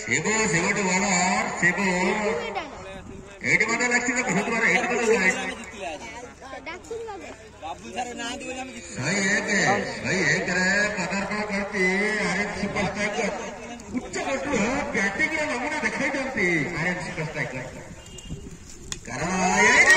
Shibu Shibu two bowler Shibu eight ball लगती है बहुत बार एट बॉल हुआ है सही एक रे पदार्पण करती आरएफ सुपर स्ट्राइकर उच्च कोटू बैटिंग रे नमूना दिखाई दंती आरएफ सुपर स्ट्राइकर कारण